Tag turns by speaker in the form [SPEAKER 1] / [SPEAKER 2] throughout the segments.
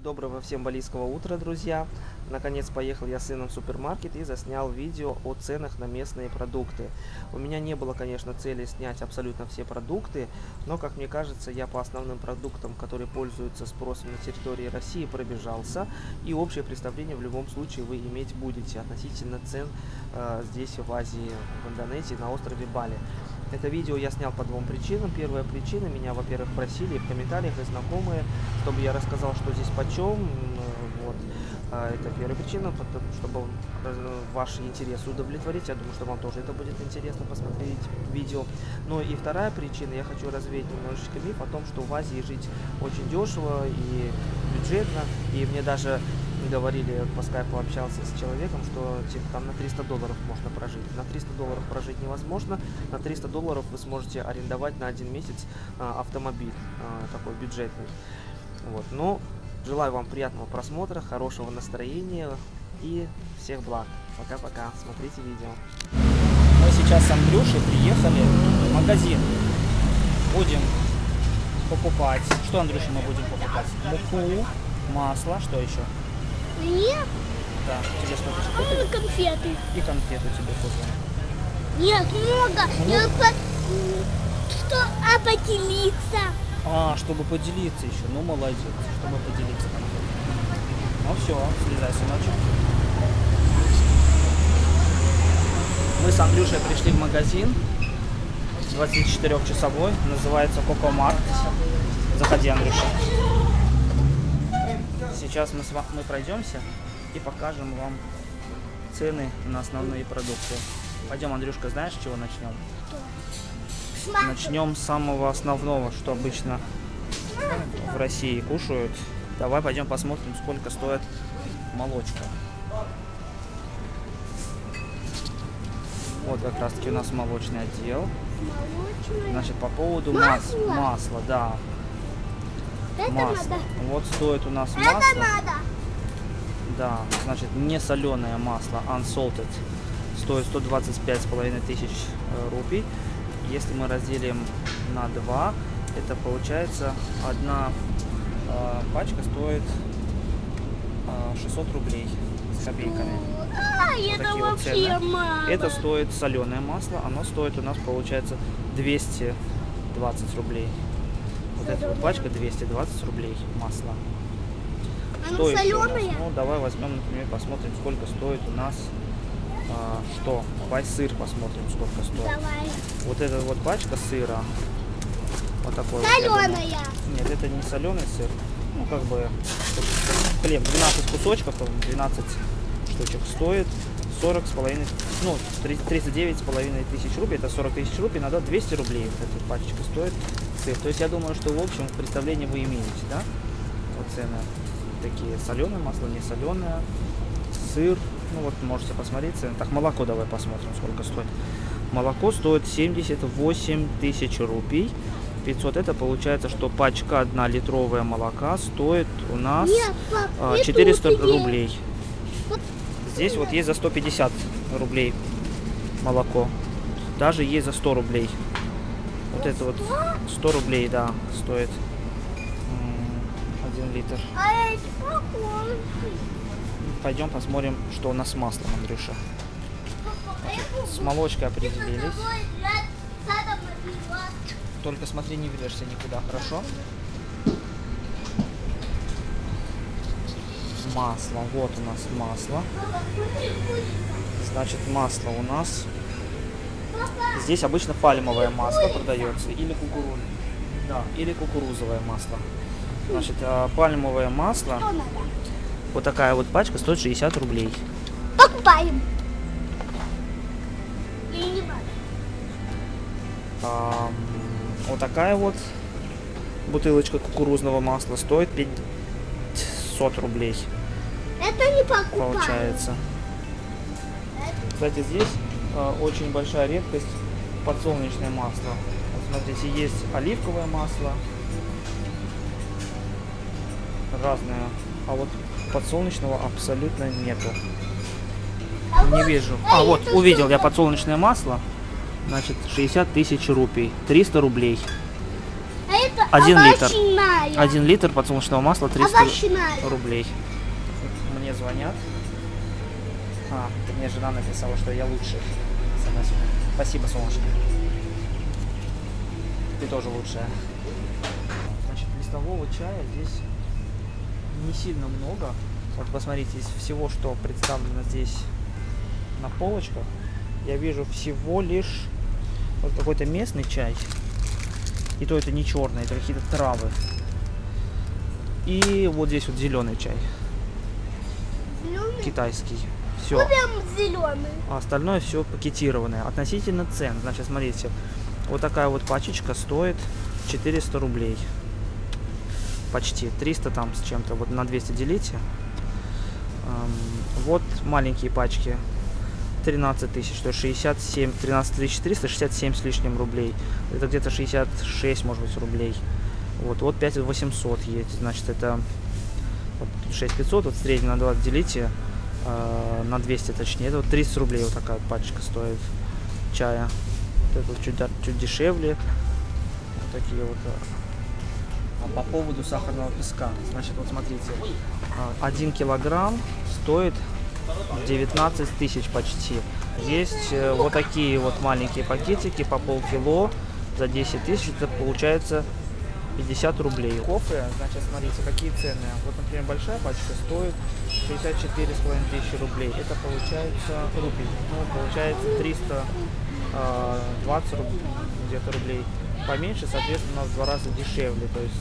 [SPEAKER 1] Доброго всем балийского утра, друзья! Наконец поехал я с сыном в супермаркет и заснял видео о ценах на местные продукты. У меня не было, конечно, цели снять абсолютно все продукты, но, как мне кажется, я по основным продуктам, которые пользуются спросом на территории России, пробежался. И общее представление в любом случае вы иметь будете относительно цен здесь, в Азии, в Индонезии, на острове Бали. Это видео я снял по двум причинам. Первая причина, меня, во-первых, просили в комментариях и знакомые, чтобы я рассказал, что здесь почем. Вот. Это первая причина, чтобы ваши интересы удовлетворить. Я думаю, что вам тоже это будет интересно посмотреть видео. Ну и вторая причина, я хочу развеять немножечко миф о том, что в Азии жить очень дешево и бюджетно. И мне даже говорили, по скайпу общался с человеком, что типа там на $300 можно прожить. На $300 прожить невозможно. На $300 вы сможете арендовать на 1 месяц автомобиль такой бюджетный. Вот. Ну, желаю вам приятного просмотра, хорошего настроения и всех благ. Пока-пока. Смотрите видео.
[SPEAKER 2] Мы сейчас с Андрюшей приехали в магазин. Будем покупать. Что, Андрюша, мы будем покупать? Муку, масло, что еще?
[SPEAKER 3] Нет.
[SPEAKER 2] Да, тебе что-то еще купили?
[SPEAKER 3] Конфеты.
[SPEAKER 2] И конфеты тебе купили.
[SPEAKER 3] Нет, много. Что поделиться?
[SPEAKER 2] Чтобы поделиться еще. Ну, молодец, чтобы поделиться конфетами. Ну все, слезай, сыночек. Мы с Андрюшей пришли в магазин. 24-часовой. Называется Кокомарт. Заходи, Андрюша. Сейчас мы пройдемся и покажем вам цены на основные продукты. Пойдем, Андрюшка, знаешь, с чего начнем? Начнем с самого основного, что обычно в России кушают. Давай пойдем посмотрим, сколько стоит молочка. Вот как раз таки у нас молочный отдел. Значит, по поводу масла, да. Масло. Вот стоит у нас масло. Да, значит, не соленое масло, unsalted, стоит 125,5 тысяч рупий. Если мы разделим на 2, это получается одна пачка стоит 600 рублей с копейками. Вот такие вот цены. Это стоит соленое масло, оно стоит у нас получается 220 рублей. Вот эта вот пачка 220 рублей масла. Что еще у нас? Ну, давай возьмем, например, посмотрим, сколько стоит у нас. Давай сыр посмотрим, сколько стоит.
[SPEAKER 3] Давай.
[SPEAKER 2] Вот эта вот пачка сыра. Вот такой.
[SPEAKER 3] Соленая.
[SPEAKER 2] Вот, нет, это не соленый сыр. Ну, как бы хлеб. 12 кусочков, 12 штучек стоит 40,5, ну, 39,5 тысяч рублей. Это 40 тысяч рублей, надо 200 рублей. Вот эта пачка стоит сыр. То есть я думаю, что в общем представление вы имеете, да? Вот цены такие: соленое масло, не соленое, сыр. Ну вот можете посмотреть цены. Так, молоко давай посмотрим, сколько стоит. Молоко стоит 78 тысяч рупий. 500, это получается, что пачка 1-литровая молока стоит у нас 400 рублей. Здесь вот есть за 150 рублей молоко. Даже есть за 100 рублей. Вот это вот 100 рублей, да, стоит 1 литр. Пойдем посмотрим, что у нас с маслом, Андрюша. С молочкой определились. Только смотри, не врежься никуда, хорошо? Масло. Вот у нас масло. Значит, масло у нас. Здесь обычно пальмовое масло продается. Или или кукурузовое масло. Значит, пальмовое масло. Вот такая вот пачка стоит 60 рублей.
[SPEAKER 3] Покупаем.
[SPEAKER 2] Вот такая вот бутылочка кукурузного масла стоит 500 рублей.
[SPEAKER 3] Это не покупаем.
[SPEAKER 2] Получается. Кстати, здесь очень большая редкость подсолнечное масло. Вот смотрите, есть оливковое масло. Разное. А вот подсолнечного абсолютно нету. Не вижу. Вот, увидел я подсолнечное масло. Значит, 60 тысяч рупий. 300 рублей. 1 литр.
[SPEAKER 3] овощная.
[SPEAKER 2] 1 литр подсолнечного масла 300
[SPEAKER 3] Овощная.
[SPEAKER 2] рублей. Мне звонят. Мне жена написала, что я лучший. Спасибо, солнышко. Ты тоже лучшая. Значит, листового чая здесь не сильно много. Вот посмотрите, из всего, что представлено здесь на полочках, я вижу всего лишь вот какой-то местный чай. И то это не черный, это какие-то травы. И вот здесь вот зеленый чай.
[SPEAKER 3] Зеленый?
[SPEAKER 2] Китайский. Все.
[SPEAKER 3] Прям зеленый.
[SPEAKER 2] А остальное все пакетированное. Относительно цен. Значит, смотрите. Вот такая вот пачечка стоит 400 рублей. Почти. 300 там с чем-то. Вот на 200 делите. Вот маленькие пачки. 13 тысяч, то есть 67, 13 400, 67 с лишним рублей. Это где-то 66, может быть, рублей. Вот 5800 есть, значит, это вот 6500, вот средний на 20 делите, на 200 точнее, это вот 30 рублей вот такая вот пачка стоит чая. Вот это вот чуть дешевле. Вот такие вот. А по поводу сахарного песка, значит, вот смотрите, 1 килограмм стоит 19 тысяч почти. Есть вот такие вот маленькие пакетики по полкило за 10 тысяч. Это получается 50 рублей. Кофе, значит, смотрите, какие цены. Вот, например, большая пачка стоит 64,5 тысячи рублей. Это получается рупий. Ну, получается 320 где-то рублей. Поменьше, соответственно, у нас в 2 раза дешевле. То есть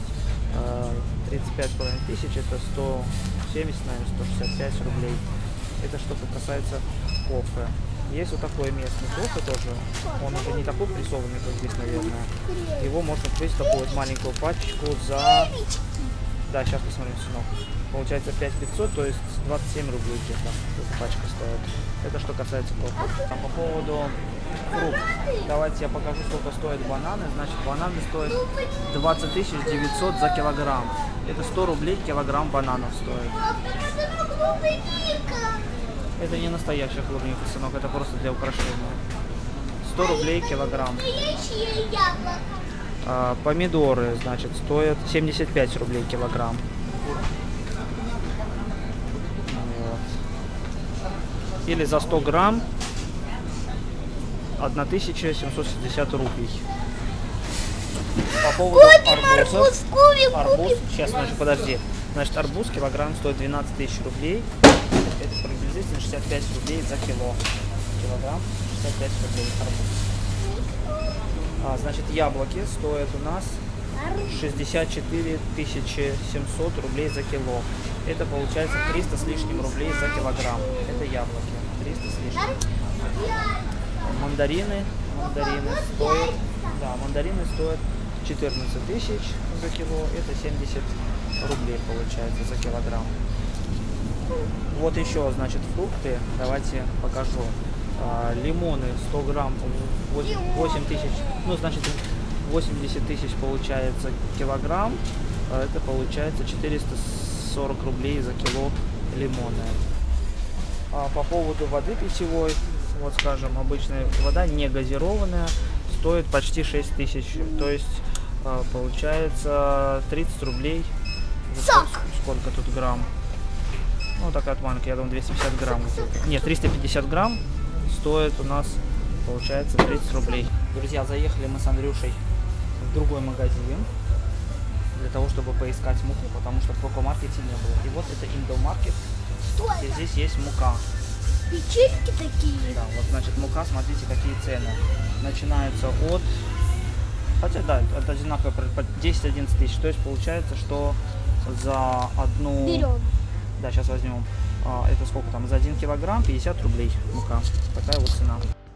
[SPEAKER 2] 35,5 тысяч, это 170, наверное, 165 рублей. Это что касается кофе. Есть вот такой местный кофе тоже. Он уже не такой прессованный, как здесь, наверное. Его можно купить такую вот маленькую пачечку за... Да, сейчас посмотрим, сынок. Получается 5500, то есть 27 рублей где-то эта пачка стоит. Это что касается кофе. А по поводу фруктов. Давайте я покажу, сколько стоят бананы. Значит, бананы стоят 20 900 за килограмм. Это 100 рублей килограмм бананов стоит. Это не настоящая клубника, сынок, это просто для украшения. 100 рублей килограмм. Помидоры, значит, стоят 75 рублей килограмм. Вот. Или за 100 грамм 1760 рупий. По поводу арбузов. Арбуз, сейчас, значит, подожди. Значит, арбуз килограмм стоит 12 тысяч рублей. Это приблизительно 65 рублей за кило. Килограмм 65 рублей арбуз. Значит, яблоки стоят у нас 64 700 рублей за кило. Это получается 300 с лишним рублей за килограмм. Это яблоки. 300 с лишним. Мандарины стоят, да, мандарины стоят 14 тысяч за кило. Это 70 рублей получается за килограмм. Вот еще, значит, фрукты. Давайте покажу. Лимоны 100 грамм 8 тысяч, ну, значит, 80 тысяч получается килограмм. Это получается 440 рублей за кило лимоны. По поводу воды питьевой, вот, скажем, обычная вода не газированная стоит почти 6 тысяч, то есть получается 30 рублей. Сколько тут грамм? Ну, такая вот маленькая, я думаю, 250 грамм. Нет, 350 грамм стоит у нас, получается, 30 рублей. Друзья, заехали мы с Андрюшей в другой магазин для того, чтобы поискать муку, потому что в Прокомаркете не было. И вот это Индомаркет, и здесь есть мука.
[SPEAKER 3] Печеньки такие.
[SPEAKER 2] Да, вот, значит, мука, смотрите, какие цены. Начинаются от, хотя, да, это одинаково, 10-11 тысяч. То есть получается, что за одну...
[SPEAKER 3] Берем.
[SPEAKER 2] Да, сейчас возьмем. Это сколько там? За 1 килограмм 50 рублей мука. Такая вот цена.